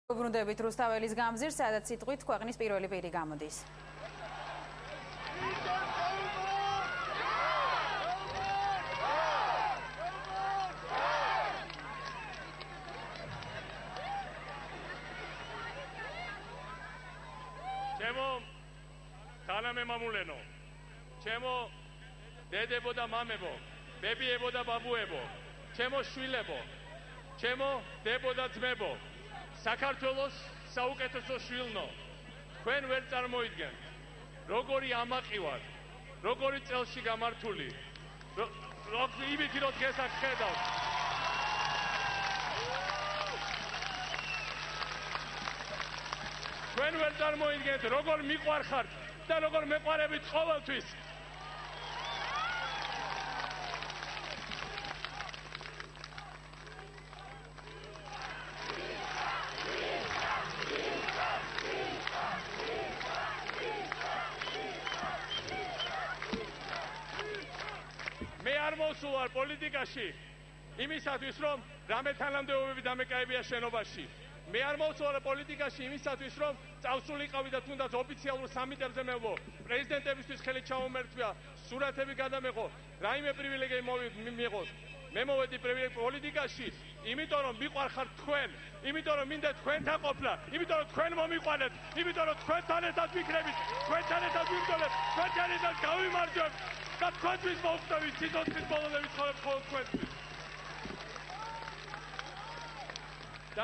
უბრუნდებით რუსთაველის გამზირს, სადაც სიტყვით ქვეყნის პირველი პირი გამოდის. ჩემო თანამემამულენო, ჩემო დედებო და მამებო, ბებიებო და ბაბუებო, ჩემო შვილებო, ჩემო დებო და ძმებო, საქართველოს საუკეთესო შვილნო, თქვენ ვერ წარმოიდგენთ, როგორი ამაყი ვარ, როგორი წელში გამართული, იმითი რომ დღეს აქ ხედავთ. თქვენ ვერ წარმოიდგენთ, როგორ მიყვარხართ და როგორ მეყვარებით ყოველთვის. მე არ მოვსულ პოლიტიკაში იმისათვის, რომ რამე თანამდებობები დამეკაებია შენობაში. მე არ მოვსულ პოლიტიკაში იმისათვის, რომ წავსულიყავი და თუნდაც ოფიციალურ სამიტებზე მევლო, პრეზიდენტებისთვის ხელი ჩამომერთვია, სურათები გადამეყო, რაიმე პრივილეგია მიიღოს. მე მოვედი პოლიტიკაში, იმიტომ რომ მიყვარხართ თქვენ, იმიტომ რომ მინდა თქვენთან ყოფნა, იმიტომ რომ თქვენ მომიყვანეთ, იმიტომ რომ თქვენთან ერთად ვიქნებით, თქვენთან ერთად ვიმტოლებ, თქვენთან ერთად გავიმარჯვებთ და თქვენთვის მოვხდებით, სიცოცხლის ბოლომდე ვიცხოვრებ მხოლოდ თქვენთვის. და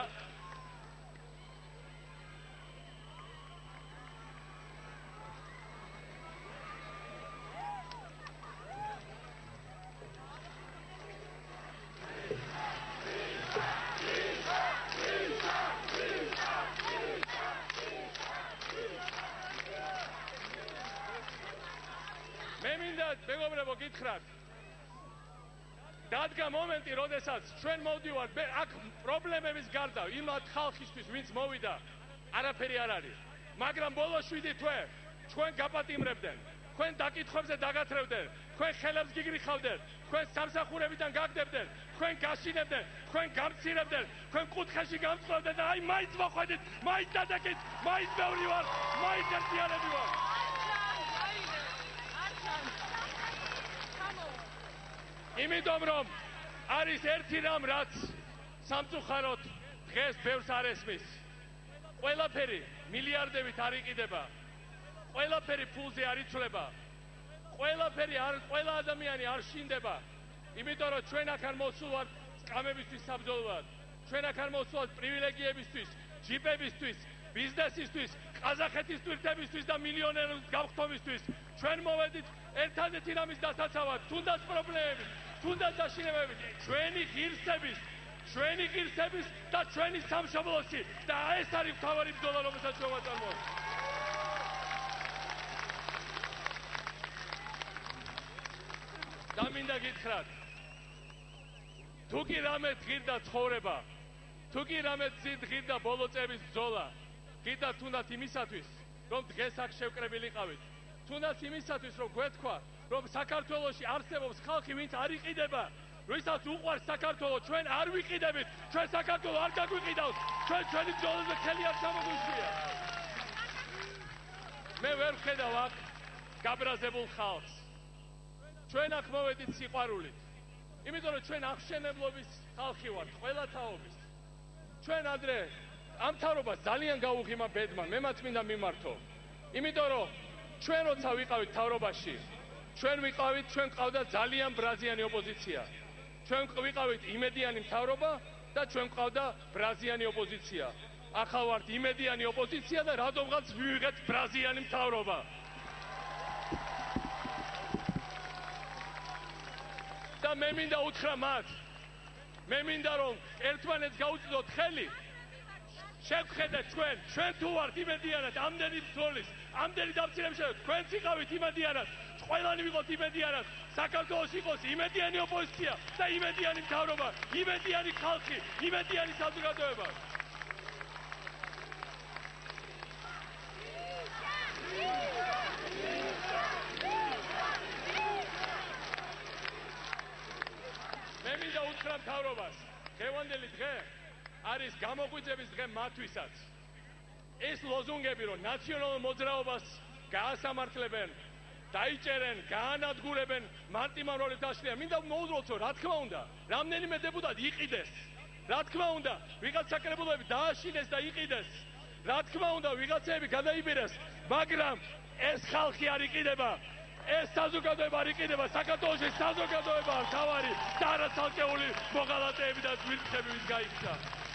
მე მინდა მეგობრებო გითხრათ, დადგა მომენტი, როდესაც ჩვენ მოვდივართ, აქ პრობლემების გარდა, იმათ ხალხისთვის, ვინც მოვიდა, არაფერი არ არის. მაგრამ ბოლო 7 თვე თქვენ გაპატიმრებდნენ, თქვენ დაკითხვებზე დაგათრევდნენ, თქვენ ხელებს გიგრიხავდნენ, თქვენ სამსახურებიდან გაგდებდნენ, თქვენ გაშინებდნენ, თქვენ გამცირებდნენ, თქვენ კუთხეში გამწვავდნენ და აი მაინც მოხვედით, მაინც დადაკით, მაინც ბევრი ვარ, მაინც ერთიანები ვარ. იმიტომ რომ არის ერთი რამ, რაც სამწუხაროდ დღეს ბევრს არ ესმის. ყველაფერი მილიარდებით არ იყიდება, ყველაფერი ფულზე არ იცვლება, ყველა ადამიანი არ შინდება, იმიტომ რომ ჩვენ აქ არ მოვსულ ვართ სკამებისთვის საბრძოლოდ, ჩვენ აქ არ მოვსულ ვართ პრივილეგიებისთვის, ჯიპებისთვის, ბიზნესისთვის, ყაზახეთის ტვირთებისთვის და მილიონერების გავხდომისთვის. ჩვენ მოვედით ერთადერთი რამის დასაცავად, თუნდაც პრობლემებით, თუნდაც დაშინებებით, ჩვენი ღირსების და ჩვენი სამშობლოსი და ეს არის მთავარი ბრძოლა, რომელსაც ჩვენ ვაწარმოებთ. და მინდა გითხრათ, თუ კი რამე ღირდა ცხოვრება, თუ კი რამე ღირდა ბოლო წების ბრძოლა, ღირდა თუნდაც იმისათვის, რომ დღეს აქ შევკრებილიყავით, თუნდაც იმისათვის, რომ გვეთქვა, რომ საქართველოში არსებობს ხალხი, ვინც არ იყიდება, ვისაც უყვარს საქართველო, ჩვენ არ ვიყიდებით, ჩვენ საქართველო არ გაგვიყიდავს, ჩვენ ჩვენი ბრძოლაზე ხელი არ ჩამოგვიშლია. მე ვერ ვხედავ აქ გაბრაზებულ ხალხს. ჩვენ აქ მოვედით სიყვარულით, იმიტომ რომ ჩვენ აღშენებლობის ხალხი ვართ, ყველა თაობის. ჩვენ ადრე ამ მთავრობას ძალიან გაუღიმა ბედმა, მემაც მინდა მიმართო, იმიტომ რომ ჩვენ როცა ვიყავით მთავრობაში, ჩვენ ყავდა ძალიან ბრაზიანი ოპოზიცია. ჩვენ ვიყავით იმედიანი მთავრობა და ჩვენ ყავდა ბრაზიანი ოპოზიცია. ახლა ვართ იმედიანი ოპოზიცია და რატომღაც ვივიღეთ ბრაზიანი მთავრობა. და მე მინდა უთხრა მათ, მე მინდა რომ ერთმანეთს გაუწოდოთ ხელი, შევხედეთ ჩვენ თუ ვართ იმედიანად ამდენი ბრძოლის, ამდენი დამცირების შემდეგ, თქვენც იყავით იმედიანად, ყველანი ვიყოთ იმედიანად, საქართველოს იყოს იმედიანი ოპოზიცია და იმედიანი მთავრობა, იმედიანი ხალხი, იმედიანი საზოგადოება. მე მინდა უთხრა მთავრობას, დღევანდელი დღე არის გამოგვიძების დღე მათთვისაც. ეს ლოზუნგები, რომ ნაციონალურ მოძრაობას გაასამართლებენ, დაიჭერენ, გაანადგურებენ, მარტიმავრობით აშლიან. მინდა მოუძროთ, რომ რა თქმა უნდა, რამდენიმე დეპუტატი იყიდეს. რა თქმა უნდა, ვიღაც საკრებულოები დააშინეს და იყიდეს. რა თქმა უნდა, ვიღაცები გადაიბირეს, მაგრამ ეს ხალხი არ იყიდება. ეს საზოგადოება არ იყიდება. საქართველოში საზოგადოება არ თავარი და არა ცალკეული მოღალატეები და ძვირფრები ვის გაიქცა.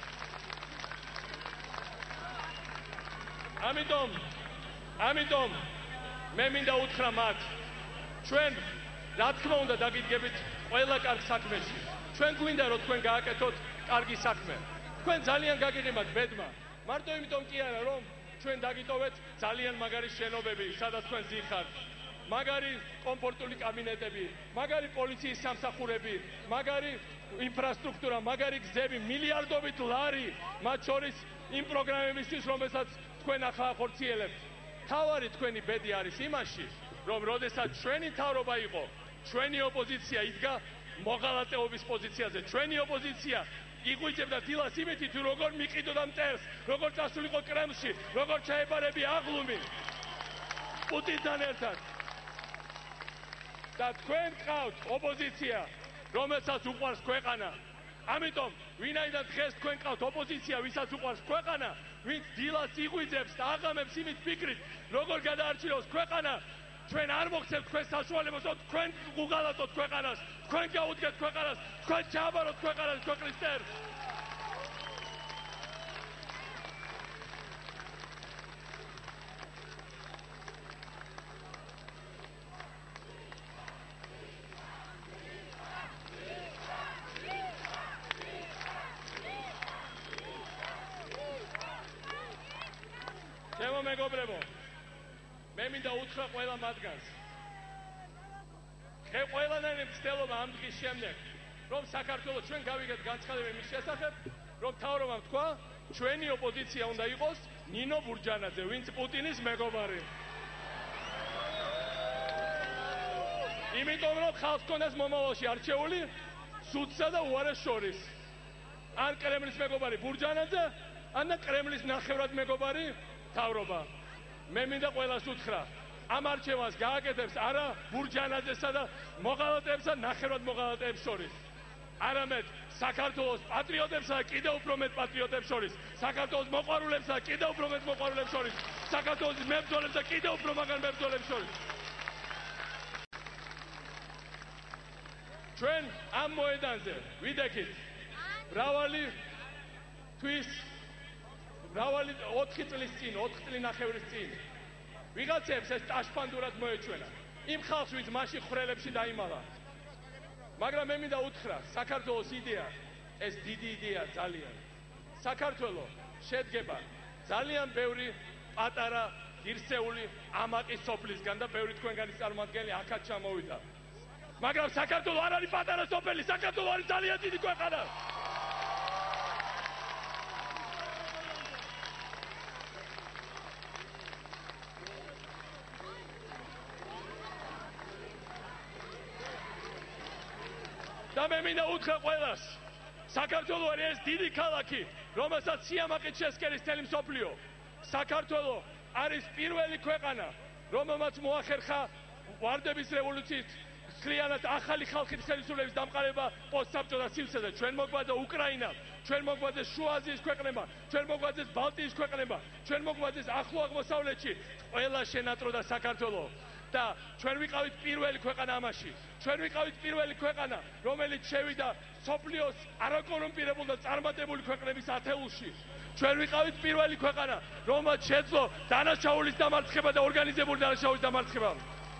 ამიტომ მე მინდა უთხრა მათ, ჩვენ რა თქმა უნდა დაგიდგებით ყველა კარგ საქმეში. ჩვენ გვინდა რომ თქვენ გააკეთოთ კარგი საქმე. თქვენ ძალიან გაგიღიმათ ბედმა. მარტო იმიტომ კი არა რომ ჩვენ დაგიტოვეთ ძალიან მაგარი შენობები, სადაც თქვენ ზიხართ. მაგარი კომფორტული კაბინეტები, მაგარი პოლიციის სამსახურები, მაგარი ინფრასტრუქტურა, მაგარი გზები, მილიარდობით ლარი, მათ შორის იმ პროგრამებისთვის, რომელსაც თქვენ ახლა ახორციელებთ. თავარი თქვენი ბედი არის იმაში, რომ როდესაც ჩვენი თავრობა იყო, ჩვენი ოპოზიცია იდგა მოღალატეობის პოზიციაზე. ჩვენი ოპოზიცია იღვიძებდა დილას იმით, თუ როგორ მიყიდოდა მტერს, როგორ წასულიყო კრემლში, როგორ ჩაებარებია აღლუმი პუტინთან ერთად. და თქვენ გყავთ ოპოზიცია, რომელსაც უყვარს ქვეყანა. ამიტომ ვინაიდან დღეს თქვენ გყავთ ოპოზიცია, ვისაც უყვარს ქვეყანა, ვინც დილას იღვიძებს და აღამებს იმით ფიქრით, როგორ გადაარჩინოს ქვეყანა, ჩვენ არ მოხსენთ თქვენ საშუალებებს, რომ თქვენ უღალატოთ ქვეყანას, თქვენ გაუდგეთ ქვეყანას, თქვენ ჩააბაროთ ქვეყანას ქვეყნის წერს. ჩემო მეგობრებო, მე მინდა უთხრა ყველა მათგანს. ყველანაირი მცდელობა ამ დღის შემდეგ, რომ საქართველოს ჩვენ გავიგეთ განცხადებები მის შესახებ, რომ მთავრობამ თქვა, ჩვენი ოპოზიცია უნდა იყოს ნინო ბურჯანაძე, ვინც პუტინის მეგობარი. იმიტომ რომ ხალხს ქონდეს მომავალში არჩეული სუდსა და უარეს შორის. ან კრემლის მეგობარი ბურჯანაძე, ან კრემლის ნახევრად მეგობარი თავრობა. მე მინდა ყველას უთხრა, ამ არჩევანს გააკეთებს არა ბურჯანაძესა და მოღალატეებს და ნახევრად მოღალატეებს შორის. არამედ საქართველოს პატრიოტებსა და კიდევ უფრო მეტ პატრიოტებს შორის, საქართველოს მოყვარულებსა და კიდევ უფრო მეტ მოყვარულებს შორის, საქართველოს მებრძოლებს და კიდევ უფრო მაგარ მებრძოლებს შორის. ჩვენ ამ მოედანზე ვიდექით მრავალი თვის, მრავალი 4 წლის წინ, 4 წლინახევრის წინ ვიღაცებს ეს ტაშფანდურად მოეჩვენა. იმ ხალხს, ვინც მაშინ ხვრელებში დაიმალა. მაგრამ მე მინდა უთხრა, საქართველოს იდეა, ეს დიდი იდეა ძალიან. საქართველო შედგება ძალიან ბევრი პატარა, ღირსეული, ამაყი სოფლისგან და ბევრი თქვენგანის წარმომადგენელი აქაც ჩამოვიდა. მაგრამ საქართველო არ არის პატარა სოფელი, საქართველო არის ძალიან დიდი ქვეყანა. და მე მინდა უთხრა ყველას, საქართველო არის ეს დიდი ქალაქი, რომელსაც სიამაყით შესკერის მთელი მსოფლიო. საქართველო არის პირველი ქვეყანა, რომელმაც მოახერხა ვარდების რევოლუციის მთლიანად ახალი ხალხის ხელისუფლების დამყარება პოსტსაბჭოთა სივრცეზე. ჩვენ მოგვაძა უკრაინა, ჩვენ მოგვაძეს შუა აზიის ქვეყნებმა, ჩვენ მოგვაძეს ბალტიის ქვეყნებმა, ჩვენ მოგვაძეს ახლო აღმოსავლეთში, ყველა შენატროდა საქართველო. და ჩვენ ვიყავით პირველი ქვეყანა ამაში. ჩვენ ვიყავით პირველი ქვეყანა, რომელიც შევიდა სოფლიოს არაკორუმპირებულ და წარმატებული ქვეყნების ათეულში. ჩვენ ვიყავით პირველი ქვეყანა, რომელმაც შეძლო დანაშაულის დამარცხება და ორგანიზებული დანაშაულის დამარცხება.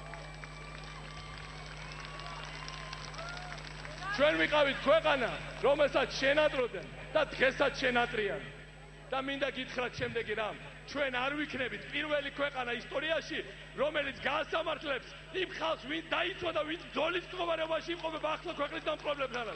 ჩვენ ვიყავით ქვეყანა, რომელსაც შენატროდნენ და დღესაც შენატრიან. და მინდა გითხრათ შემდეგი რამ. ჩვენ არ ვიქნებით პირველი ქვეყანა ისტორიაში, რომელიც გაასამართლებს იმ ხალხს, ვინც დაიცვა და ვინც ბრძოლის მდგომარეობაში იმყოფება ახლა ქვეყნის დამპყრობლებთანაც.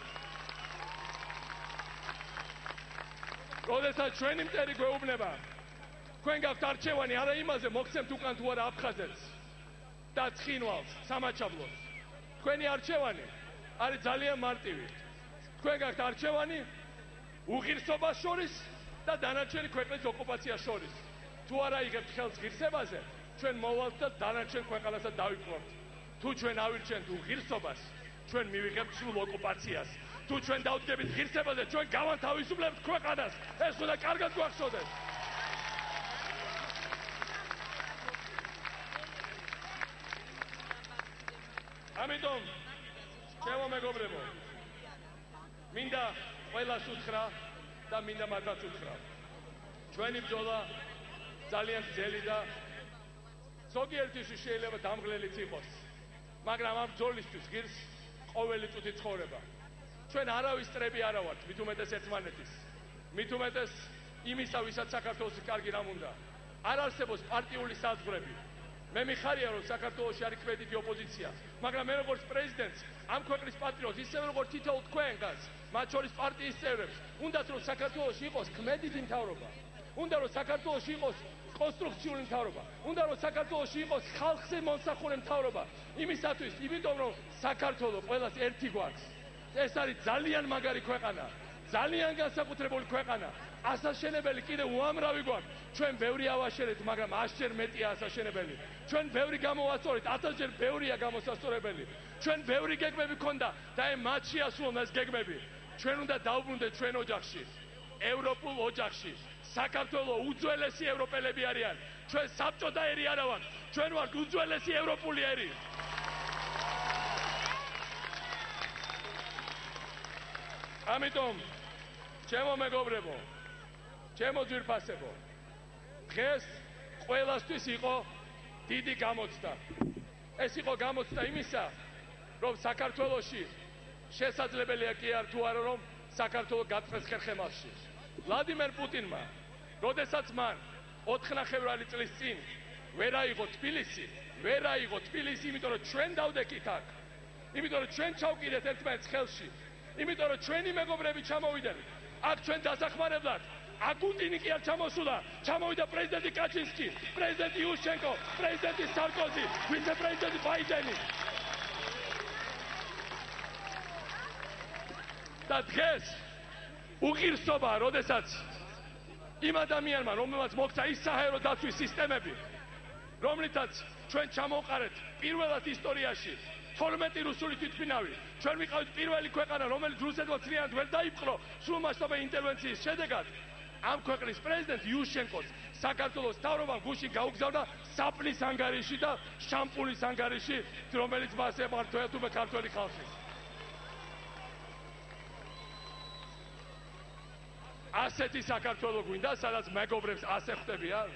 როდესაც ჩვენი მტერი გვეუბნება, თქვენ გაქვთ არჩევანი არა იმაზე, მოგცემთ უკან თუ არა აფხაზეთს და ცხინვალს, სამაჩაბლოს. თქვენი არჩევანი არის ძალიან მარტივი. თქვენ გაქვთ არჩევანი უღირსობას შორის და დანარჩენი ქვეყნის ოკუპაციას შორის. თუ არა იღებთ ხელს ღირსებაზე, ჩვენ მოვალთ და დანარჩენ ქვეყანასაც დავიპყრობთ. თუ ჩვენ ავირჩენთ უღირსობას, ჩვენ მივიღებთ სრულ ოკუპაციას. თუ ჩვენ დავდგებით ღირსებაზე, ჩვენ გავანთავისუფლებთ ქვეყანას. ეს უნდა კარგად გვახსოვდეს. ამიტომ ჩემო მეგობრებო, მინდა ყველას უთხრა და მინდა მათაც უთხრა. ჩვენი ბრძოლა ძალიან გრძელი და ზოგიერთისთვის შეიძლება დამღლელიც იყოს, მაგრამ ამ ბრძოლისთვის ღირს ყოველი წუთი ცხოვრება. ჩვენ არავის წრები არა ვართ, მით უმეტეს ერთმანეთის, მით უმეტეს იმისა, ვისაც საქართველოს კარგი რამ უნდა. არ არსებობს პარტიული საზღვრები. მე მიხარია, რომ საქართველოში არის კრედიტი ოპოზიცია, მაგრამ მე როგორც პრეზიდენტს, ამ ქვეყნის პატრიოტს, ისევე როგორც თითოეულ თქვენგანს, მათ შორის პარტიის წევრებს, უნდათ რომ საქართველოში იყოს ქმედითი მთავრობა, უნდა რომ საქართველოში იყოს კონსტრუქციული მთავრობა, უნდა რომ საქართველოში იყოს ხალხზე მომსახურე მთავრობა, იმისათვის, იმიტომ რომ საქართველო ყველას ერთი გვაქვს. ეს არის ძალიან მაგარი ქვეყანა, ძალიან განსაკუთრებული ქვეყანა. ასაშენებელი კიდევ უამრავი გვაქვს. ჩვენ ბევრი ავაშენეთ, მაგრამ 100-ჯერ მეტია ასაშენებელი. ჩვენ ბევრი გამოვასწორეთ, 1000-ჯერ ბევრია გამოსასწორებელი. ჩვენ ბევრი გეგმები ქონდა და მათ შეასრულონ ეს გეგმები. ჩვენ უნდა დავბრუნდეთ ჩვენ ოჯახში, ევროპულ ოჯახში. საქართველო უძველესი ევროპელები არიან. ჩვენ საბჭოთა ერი არა ვართ. ჩვენ ვართ უძველესი ევროპული ერი. ამიტომ ჩემო მეგობრებო, ჩემო ძვირფასებო, დღეს ყველასთვის იყო დიდი გამოცდა. ეს იყო გამოცდა იმისა, რომ საქართველოში შესაძლებელია კი არ თუ არა რომ საქართველო გაწყდეს ხერხემალში. ვლადიმერ პუტინმა, როდესაც მან 4 წლის წინ ვერ აიღო თბილისი, იმიტომ რომ ჩვენ დავდექით აქ, იმიტომ რომ ჩვენ ჩავკიდეთ ერთმანეთს ხელში, იმიტომ რომ ჩვენი მეგობრები ჩამოვიდნენ. აქ ჩვენ დასახმარებლად აკუტინი კი არ ჩამოსულა, ჩამოვიდა პრეზიდენტი კაჩინსკი, პრეზიდენტი იუშენკო, პრეზიდენტი სარკოზი, ვიცე-პრეზიდენტი ბაიდენი. და დღეს უღირსობა, როდესაც იმ ადამიანმა, რომელმაც მოხდა ის საჰაერო დაცვის სისტემები, რომლითაც ჩვენ ჩამოვყარეთ პირველად ისტორიაში 12 რუსული თვითმფრინავი, ჩვენ ვიყავით პირველი ქვეყანა, რომელიც რუსეთმა ცრიად ვერ დაიპყრო სრულმასშტაბური ინტერვენციის შედეგად. ამ ქვეყნის პრეზიდენტ იუშენკოს საქართველოს მთავრობამ გუშინ გაუგზავნა საპნის ანგარიში და შამპუნის ანგარიში, რომელიც მას ემართოა თუ ქართველი ხალხი. ასეთი საქართველო გვინდა, სადაც მეგობრებს ასე ხვდებიან?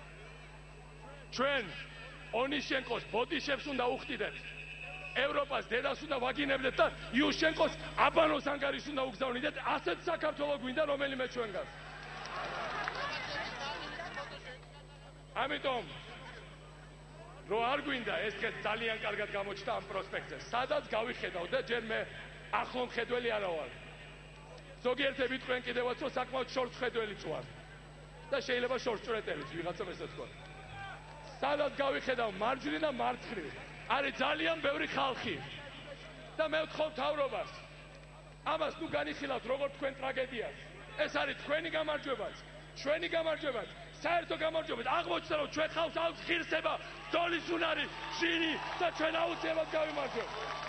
ჩვენ ონიშენკოს ბოდიშებს უნდა უხდიდეთ. ევროპას დედას უნდა ვაგინებდეთ და იუშენკოს აბანოს ანგარიშს უნდა უგზავნიდეთ. ასეთ საქართველო გვინდა რომელიმე ჩვენგანს. ამიტომ რო არ გვინდა ეს დღეს ძალიან კარგად გამოჩნდა ამ პროსპექტზე. სადაც გავიხედავ და ჯერ მე ახლო მხედველი არა ვარ. ზოგიერთები თქვენ კიდევაც რომ საკმაოდ შორსხედველიც ვარ და შეიძლება შორსჭრეტელიც ვიღაცამ ესე თქვა. სადაც გავიხედავ მარჯვნივ და მარცხნივ არის ძალიან ბევრი ხალხი და მე ვთხოვ მთავრობას ამას ნუ განიხილავთ როგორც თქვენ ტრაგედიას. ეს არის თქვენი გამარჯვებაც, ჩვენი გამარჯვებაც, საერთო გამარჯვებაც. აღმოჩნდა რომ ჩვენ ხალხს აქვს ღირსება, ბრძოლის უნარი, ჟირი და ჩვენ აუცილებლად გავიმარჯვებთ.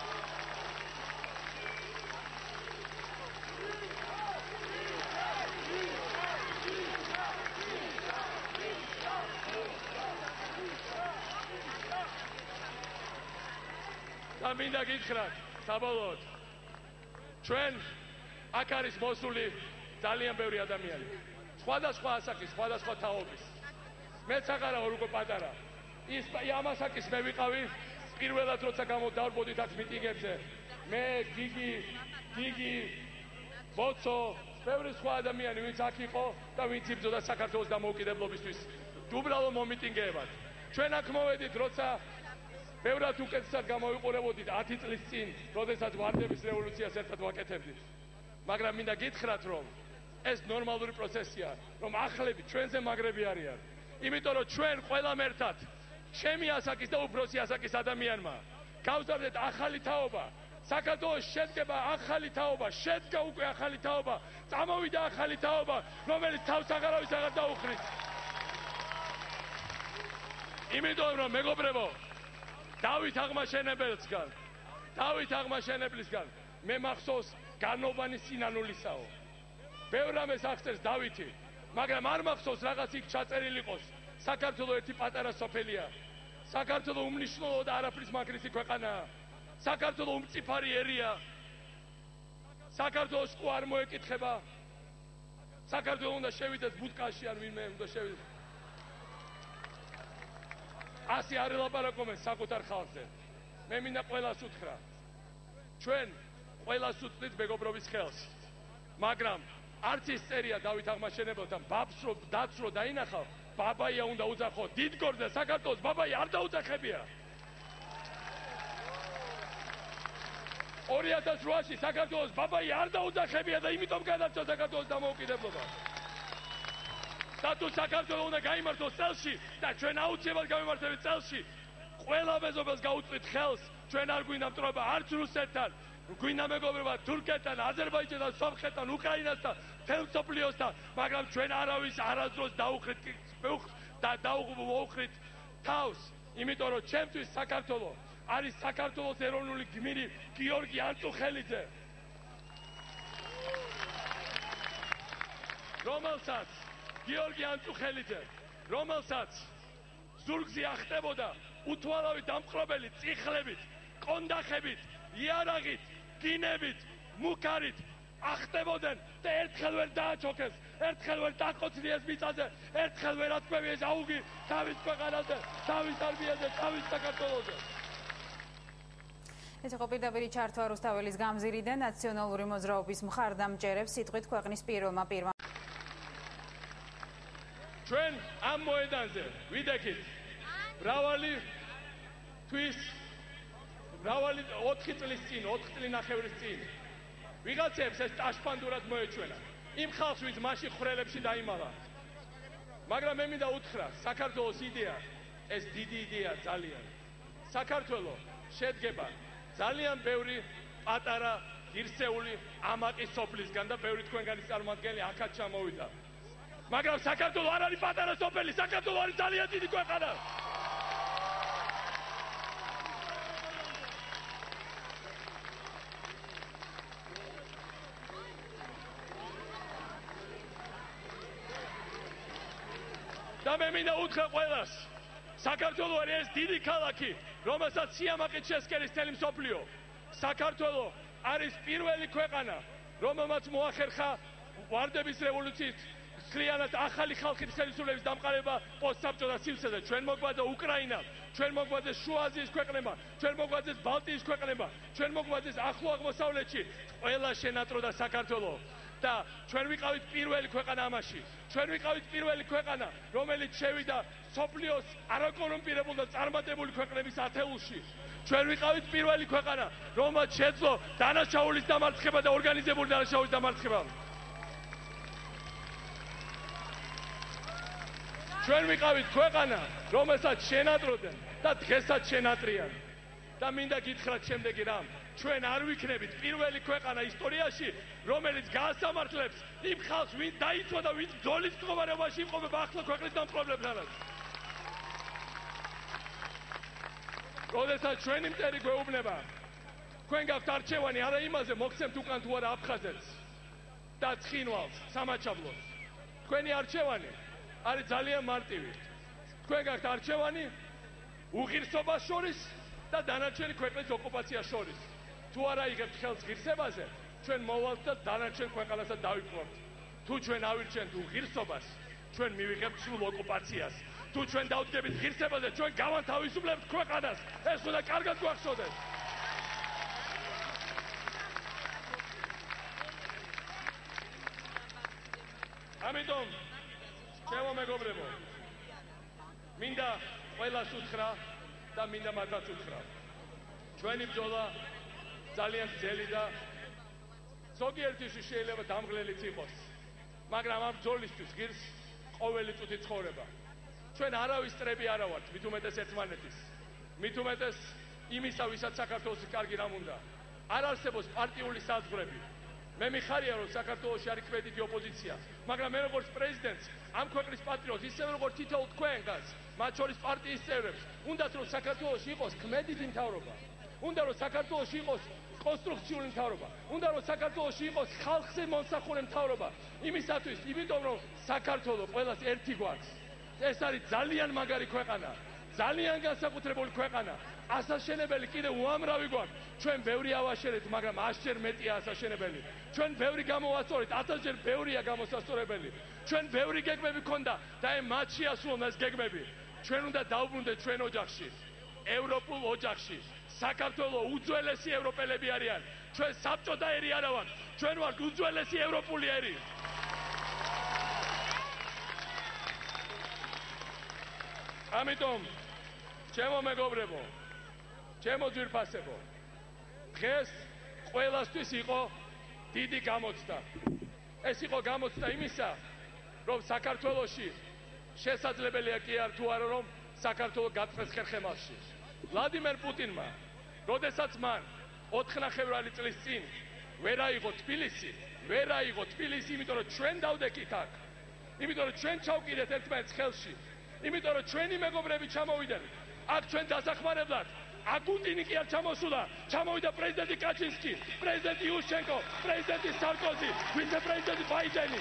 და მინდა გითხრათ, საბოლოოდ, ჩვენ აქ არის მოსული ძალიან ბევრი ადამიანი. სხვადასხვა ასაკის, სხვადასხვა თაობის. მეც აღარა ვარ უკვე პატარა. ამასაკის მე ვიყავი პირველად როცა გამოდარბოდით აქ მიტინგებზე. მე, გიგი, ბოცო, ბევრი სხვა ადამიანი, ვინც აქ იყო და ვინც იბრძოდა საქართველოს დამოუკიდებლობისთვის. უბრალოდ მომიტინგეებად. ჩვენ აქ მოვედით, როცა ბევრად უკეთესად გამოვიყურებოდით 10 წლის წინ, როდესაც ვარდების რევოლუციას ერთად ვაკეთებდით. მაგრამ მინდა გითხრათ, რომ ეს ნორმალური პროცესია, რომ ახლები ჩვენზე მაგრები არიან. იმიტომ რომ ჩვენ ყველამ ერთად, ჩემი ასაკის და უფროსი ასაკის ადამიანმა, გავზარდეთ ახალი თაობა საქართველოს შედგება ახალი თაობა, შედგა უკვე ახალი თაობა, წამოვიდა ახალი თაობა, რომელიც თავს აღარავის აღარ დაუხრის. იმიტომ რომ მეგობრებო, დავით აღმაშენებლისგან მე მახსოვს განოვანი სინანულისაო. ბევრ რამეს აღწერს დავითი, მაგრამ არ მახსოვს რაღაც იქ ჩაწერილი იყოს. საქართველოს ერთი პატარა სოფელია. საქართველოს უმნიშვნელო და არაფრის მაგრისი ქვეყანაა. საქართველოს უმწიფარი ერია. საქართველოს ყო არ მოეკითხება. საქართველოს უნდა შევიდეს ბუტკაში არ ვინმე უნდა შევიდეს. ასე არ ელაპარაკობენ საკუთარ ხალხზე. მე მინდა ყველას უთხრა. ჩვენ ყველას უთხრით მეგობრობის ხელს. მაგრამ არც ის წერია დავით აღმაშენებელთან ბაბს რო დაც რო დაინახავ, ბაბაია უნდა უძახო დიდ გორზე საქართველოს ბაბაია არ დაუძახებია. 2008-ში საქართველოს ბაბაია არ დაუძახებია და იმიტომ გადარჩა საქართველოს დამოუკიდებლობა. და თუ საქართველოს უნდა გაიმართოს წელში და ჩვენ აუცილებლად გავიმართებით წელში, ყველა მეზობელს გაუწვით ხელს, ჩვენ არ გვინდა მტრობა არც რუსეთთან, გვინდა მეგობრობა თურქეთთან, აზერბაიჯანთან, სომხეთთან, უკრაინასთან, მთელ მსოფლიოსთან, მაგრამ ჩვენ არავის არასდროს დაუხმით თავს, იმიტომ რომ ჩემთვის საქართველოს არის საქართველოს ეროვნული გმირი გიორგი ანწუხელიძე, რომელსაც ზურგზე ახტებოდა უთვალავი დამპყრობელი წიხლებით, კონდახებით, იარაღით, გინებით, მუქარით ახტებოდნენ და ერთხელ ვერ დააჩოქეს, ერთხელ ვერ დაკოცნიეს მიწაზე, ერთხელ ვერ ატყვევიეს აუგი თავის ქვეყანაზე, თავის არმიაზე, თავის საქართველოზე. ეს იყო პირდაპირი ჩართვა რუსთაველის გამზირიდან ნაციონალური მოძრაობის მხარდამჭერებს სიტყვით ქვეყნის პირველმა ჩვენ ამ მოედანზე ვიდექით მრავალი 4 წლის წინ, 4 წლინახევრის წინ ვიღაცებს ეს ტაშპანდურად მოეჩვენა. იმ ხალხს ვინც მაშინ ხვრელებში დაიმალა. მაგრამ მე მინდა უთხრა, საქართველოს იდეა ეს დიდი იდეა ძალიან. საქართველოს შედგება ძალიან ბევრი პატარა ღირსეული ამაყი სოფლისგან და ბევრი თქვენგანის წარმომადგენელი აქაც ჩამოვიდა. მაგრამ საქართველოს არ არის პატარა სოფელი, საქართველოს არის ძალიან დიდი ქვეყანა. და მე მინდა უთხრა ყველას, საქართველოს არის ეს დიდი ქალაქი, რომელსაც სიამაყით შესკერის მთელი მსოფლიო. საქართველოს არის პირველი ქვეყანა, რომელმაც მოახერხა ვარდების რევოლუციის სრიალად ახალი ხალხის ხელისუფლების დამყარება პოსტსაბჭოთა სივრცეზე. ჩვენ მოგვაძა უკრაინა, ჩვენ მოგვაძეს შუა აზიის ქვეყნებმა, ჩვენ მოგვაძეს ბალტიის ქვეყნებმა, ჩვენ მოგვაძეს ახლო აღმოსავლეთში, ყველა შენატროდა საქართველოს. და ჩვენ ვიყავით პირველი ქვეყანა ამაში. ჩვენ ვიყავით პირველი ქვეყანა, რომელიც შევიდა სოფლიოს არაკორუმპირებული და წარმატებული ქვეყნების ათეულში. ჩვენ ვიყავით პირველი ქვეყანა, რომელმაც შეძლო დანაშაულის დამარცხება და ორგანიზებული დანაშაულის დამარცხება. ჩვენ ვიყავით ქვეყანა, რომელსაც შენატროდნენ და დღესაც შენატრიან. და მინდა გითხრათ შემდეგი რამ. ჩვენ არ ვიქნებით პირველი ქვეყანა ისტორიაში, რომელიც გაასამართლებს იმ ხალხს, ვინც დაიცვა და ვინც ბრძოლის მდგომარეობაში იმყოფება ახლა ქვეყნის დამპყრობლებთანაც. როდესაც ჩვენი მტერი გვეუბნება, თქვენ გაქვთ არჩევანი არა იმაზე, მოგცემთ უკან თუ არა აფხაზეთს და ცხინვალს, სამაჩაბლოს. თქვენი არჩევანი არის ძალიან მარტივი. თქვენ გაქვთ არჩევანი უღირსობას შორის და დანარჩენი ქვეყნის ოკუპაციას შორის. თუ არა იღებთ ხელს ღირსებაზე, ჩვენ მოვალთ და დანარჩენ ქვეყანასაც დავიპყრობთ. თუ ჩვენ ავირჩენთ უღირსობას, ჩვენ მივიღებთ სრულ ოკუპაციას. თუ ჩვენ დავდგებით ღირსებაზე, ჩვენ გავანთავისუფლებთ ქვეყანას. ეს უნდა კარგად გვახსოვდეს. ამიტომ ჩემო მეგობრებო, მინდა ყველას უთხრა და მინდა მათაც უთხრა. ჩვენი ბრძოლა ძალიან ძელი და ზოგიერთისთვის შეიძლება დამღლელიც იყოს, მაგრამ ამ ბრძოლისთვის ღირს ყოველი წუთი ცხოვრება. ჩვენ არავის წრები არა ვართ, მით უმეტეს ერთმანეთის, მით უმეტეს იმისა, ვისაც საქართველოს კარგი რამ უნდა. არ არსებობს პარტიული საზღვრები. მე მიხარია რომ საქართველოში არის ქმედითი ოპოზიცია, მაგრამ მე როგორც პრეზიდენტს ამ ქვეყნის პატრიოტს, ისევე როგორც თითოეულ თქვენგანს, მათ შორის პარტიის წევრებს, უნდათ რომ საქართველოში იყოს ქმედითი მთავრობა, უნდა რომ საქართველოში იყოს კონსტრუქციული მთავრობა, უნდა რომ საქართველოში იყოს ხალხზე მომსახურე მთავრობა, იმისათვის, იმიტომ რომ საქართველო ყველას ერთი გვაქვს. ეს არის ძალიან მაგარი ქვეყანა, ძალიან განსაკუთრებული ქვეყანა. ასაშენებელი კიდე უამრავი გვაქვს. ჩვენ ბევრი ავაშენეთ, მაგრამ 100-ჯერ მეტია ასაშენებელი. ჩვენ ბევრი გამოვასწორეთ, 1000-ჯერ ბევრია გამოსასწორებელი. ჩვენ ბევრი გეგმები ქონდა და მათ შეასრულონ ეს გეგმები. ჩვენ უნდა დავბრუნდეთ ჩვენ ოჯახში, ევროპულ ოჯახში. საქართველო უძველესი ევროპელები არიან. ჩვენ საბჭოთა ერი არა ვართ. ჩვენ ვართ უძველესი ევროპული ერი. ამიტომ ჩემო მეგობრებო, ჩემო ძვირფასებო, დღეს ყველასთვის იყო დიდი გამოცდა. ეს იყო გამოცდა იმისა, რომ საქართველოში შესაძლებელია კი არ თუ არა რომ საქართველო გაწყდეს ხერხემალში. ვლადიმერ პუტინმა, როდესაც მან 4 წლის წინ ვერ აიღო თბილისი, იმიტომ რომ ჩვენ დავდექით აქ, იმიტომ რომ ჩვენ ჩავკიდეთ ერთმანეთს ხელში, იმიტომ რომ ჩვენი მეგობრები ჩამოვიდნენ აქ ჩვენ დასახმარებლად. აკუტინი კი არ ჩამოსულა, ჩამოვიდა პრეზიდენტი კაჩინსკი, პრეზიდენტი იუშენკო, პრეზიდენტი სარკოზი, ვიცე-პრეზიდენტი ბაიდენი.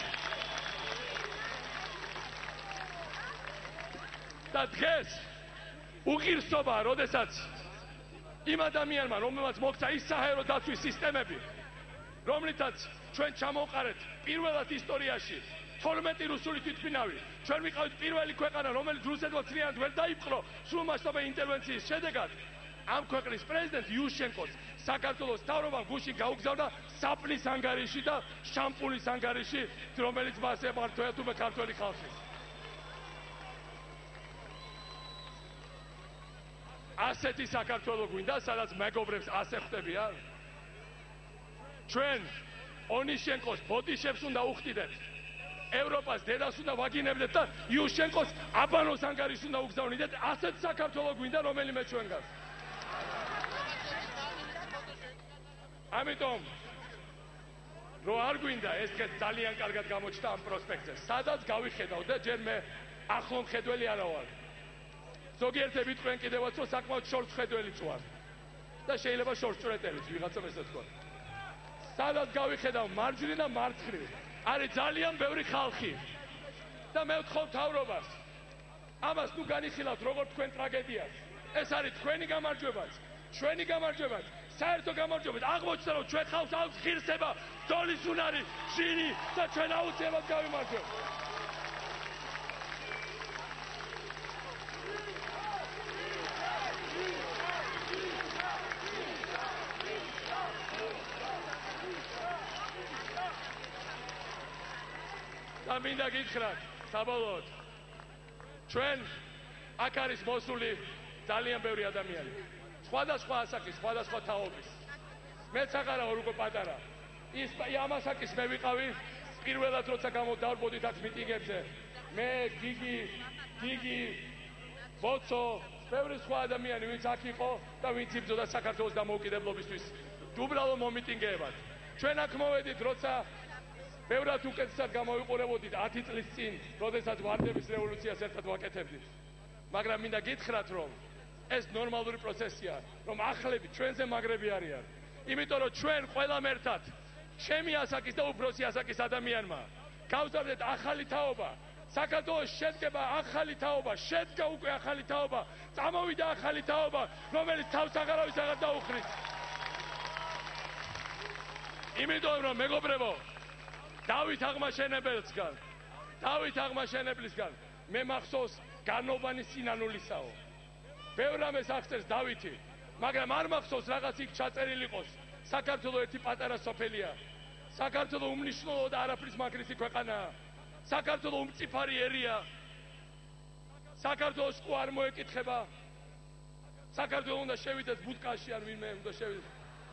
და დღეს უღირსობა, როდესაც იმ ადამიანმა, რომელმაც მოხდა ის საჰაერო დაცვის სისტემები, რომლითაც ჩვენ ჩამოვყარეთ პირველად ისტორიაში 12 რუსული თვითმფრინავი, ჩვენ ვიყავით პირველი ქვეყანა, რომელიც რუსეთმა ცრიად ვერ დაიპყრო სრულმასშტაბური ინტერვენციის შედეგად. ამ ქვეყნის პრეზიდენტ იუშენკოს საქართველოს მთავრობამ გუშინ გაუგზავნა საპნის ანგარიში და შამპუნის ანგარიში, რომელიც მას ემართვია თუმე ქართველი ხალხი. ასეთი საქართველო გვინდა, სადაც მეგობრებს ასე ხვდებიან? ჩვენ ონიშენკოს ბოდიშებს უნდა უხდიდეთ. ევროპას დედას უნდა ვაგინებდეთ და იუშენკოს აბანოს ანგარიშს უნდა უგზავნიდეთ. ასეთ საქართველო გვინდა, რომელიმე ჩვენგანს. ამიტომ რო არ გვინდა ეს დღეს ძალიან კარგად გამოჩნდა ამ პროსპექტზე. სადაც გავიხედავ და ჯერ მე ახლო მხედველი არა ვარ. ზოგიერთები თქვენ კიდევაც რომ საკმაოდ შორს მხედველი წვარ. და შეიძლება შორს ჭრეტელიც ვიღაცამ ესე თქვა. სადაც გავიხედავ მარჯვნივ და მარცხნივ არის ძალიან ბევრი ხალხი. და მე ვთხოვ მთავრობას, ამას ნუ განიხილავთ როგორც თქვენ ტრაგედიას. ეს არის თქვენი გამარჯვებაც, ჩვენი გამარჯვებაც. საერთო გამარჯვებით აღმოჩნდა რომ ჩვენ ხალხს აქვს ღირსება, ბრძოლის უნარი, შინი და ჩვენ აუცილებლად გავიმარჯვებთ. და მინდა გითხრათ, საბოლოოდ, ჩვენ აქ არის მოსული ძალიან ბევრი ადამიანი. სხვადასხვა ასაკის, სხვადასხვა თაობის. მეც აღარა ვარ უკვე პატარა. ამ ასაკის მე ვიყავი პირველად როცა დავარბოდით აქ მიტინგებზე. მე, გიგი, ბოცო, ბევრი სხვა ადამიანი, ვინც აქ იყო და ვინც იბრძოდა საქართველოს დამოუკიდებლობისთვის უბრალო მომიტინგეებად. ჩვენ აქ მოვედით, როცა ბევრად უკეთესად გამოვიყურებოდით 10 წლის წინ, როდესაც ვარდების რევოლუციას ერთად ვაკეთებდით. მაგრამ მინდა გითხრათ, რომ ეს ნორმალური პროცესია, რომ ახლები ჩვენზე მაგრები არიან. იმიტომ რომ ჩვენ ყველამ ერთად, ჩემი ასაკის და უფროსი ასაკის ადამიანმა, გავზარდეთ ახალი თაობა. საქართველოს შედგება ახალი თაობა, შედგა უკვე ახალი თაობა, წამოვიდა ახალი თაობა, რომელიც თავს აღარავის აღარ დაუხრის. იმიტომ რომ მეგობრებო, დავით აღმაშენებლისგან მე მახსოვს განოვანი სინანულისაო. ბევრ რამეს აღწერს დავითი, მაგრამ არ მახსოვს რაღაც იქ ჩაწერილი იყოს. საქართველო ერთი პატარა სოფელია. საქართველო უმნიშვნელო და არაფრის მაგრისი ქვეყანაა. საქართველო უმწიფარი ერია. საქართველოს ყო არ მოეკითხება. საქართველო უნდა შევიდეს ბუტკაში ან ვინმე უნდა შევიდეს.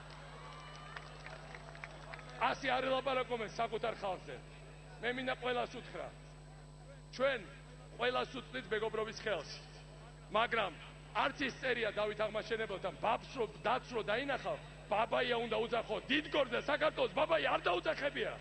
ასე არ ელაპარაკობენ საკუთარ ხალხზე. მე მინდა ყველას უთხრა. ჩვენ ყველას უთხრით მეგობრობის ხელს. მაგრამ არც ის წერია დავით აღმაშენებელთან ბაბს რო დაცრო დაინახავ, ბაბაია უნდა უძახო დიდ გორზე საქართველოს ბაბაია არ დაუძახებია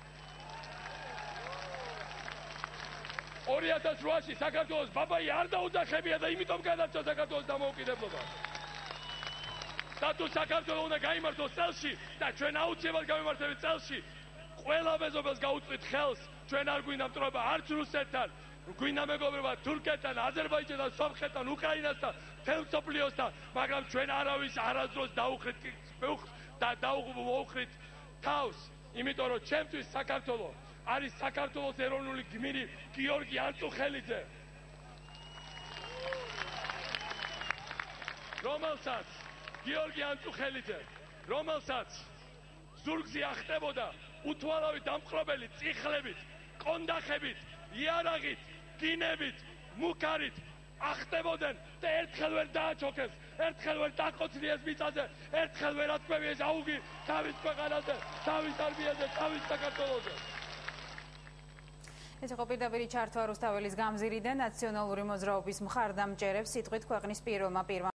2008-ში საქართველოს ბაბაია არ დაუძახებია და იმიტომ გადარჩა საქართველოს დამოუკიდებლობა და თუ საქართველოს უნდა გაიმართოს წელში და ჩვენ აუცილებლად გავიმართებით წელში ყველა მეზობელს გაუწვით ხელს ჩვენ არ გვინდა მტრობა არც რუსეთთან გვინდა მეგობრობა თურქეთთან აზერბაიჯანთან სომხეთთან უკრაინასთან მთელ მსოფლიოსთან მაგრამ ჩვენ არავის არასდროს დაუხმოვხდით თავს იმიტომ რომ ჩემთვის საქართველო არის საქართველოს ეროვნული გმირი გიორგი ანწუხელიძე რომელსაც გიორგი ანწუხელიძე რომელსაც ზურგზე ახტებოდა უთვალავი დამყრობელი წიხლებით კონდახებით იარაღით გინებით მუქარით ახტებოდნენ და ერთხელ ვერ დააჩოქეს ერთხელ ვერ დაკოცნიეს მიწაზე ერთხელ ვერ ატყვევიეს აუგი თავის ქვეყანაზე თავის არმიაზე თავის საქართველოზე ეს იყო პირდაპირი ჩართვა რუსთაველის გამზირიდან ნაციონალური მოძრაობის მხარდამჭერებს სიტყვით ქვეყნის პირველმა